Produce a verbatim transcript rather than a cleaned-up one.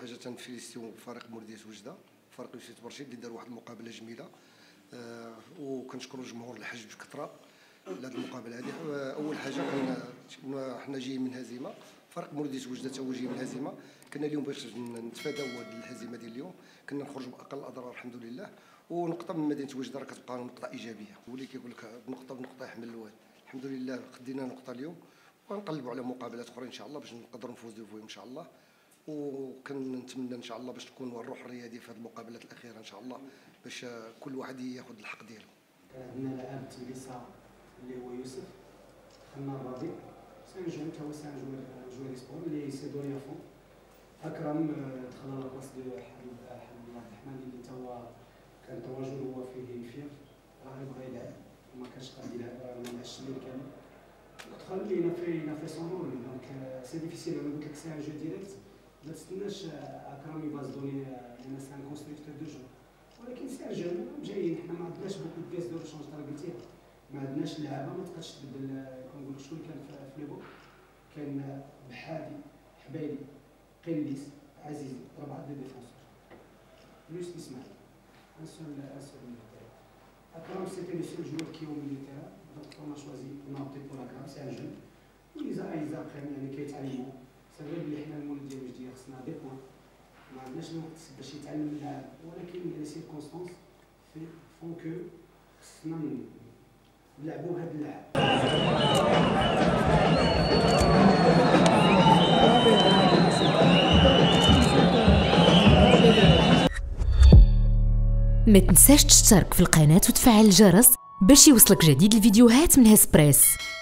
حاجه تنفيليسيو فريق مولوديه وجده، فريق يوسف برشيد اللي دار واحد المقابله جميله. آه وكنشكروا الجمهور الحج بكثره لهذه المقابله هذه. اول حاجه كنا حنا جايين من هزيمه، فريق مولوديه وجده تا هو جاي من هزيمه. كنا اليوم باش نتفاداو هذه الهزيمه ديال اليوم، كنا نخرجوا باقل الاضرار الحمد لله. ونقطه من مدينه وجده راه كتبقى نقطه ايجابيه، واللي كيقول لك نقطه بنقطه يحمل الواد. الحمد لله خدينا نقطه اليوم، ونقلبوا على مقابلات اخرى ان شاء الله باش نقدروا نفوزوا فيهم ان شاء الله. وكنتمنى ان شاء الله باش تكون الروح الرياضيه في هذه المقابلات الاخيره ان شاء الله، باش كل واحد ياخذ الحق ديالو. كان عندنا لاعب تبليسه اللي هو يوسف، دخلنا الرابع، سي ان جون تا هو سي ان جوار جوار سبور اللي سي دوري افون. اكرم دخل على بلاصه ديال حبيب حبيب الله الرحمن اللي تا هو كان تواجد هو فيه فيه راه يبغى يلعب وما كانش قادر يلعب، راه ما لعبش الليل كامل. دخل لينا في في سون رول، دونك سي ديفيسيل. انا قلت لك سي ان جو ديريكت، ما تستناش اكرم يباز دوني لان سي ان كونستركتور دو جو، ولكن سي ان جون جايين. حنا ما عندناش بوكو دو بيس دو ريشونج تا قلتي، ما عندناش لعابه ما تقدرش تبدل. كنقول لك شكون كان في ليبو، كان بحادي، حبايلي، قليس، عزيزي، ربعه دي ديفونسور بلوس اسماعيل، ان سول ان سول ميليتير. اكرم سيتي لو سول جوور كي هو ميليتير، دونك اون شوازي اون اوبتي بور اكرم. سي ان جون ويزا ايزا قيم يعني كيتعلموا. سبب اللي حنا المولوديه الوجديه خصنا دي بوان، ما عندناش الوقت باش يتعلم اللاعب، ولكن لي سيركونستانس في فون كو خصنا نلعبوا بهذا اللاعب. ما تنساش تشترك في القناة وتفعل الجرس باش يوصلك جديد الفيديوهات من هسبريس.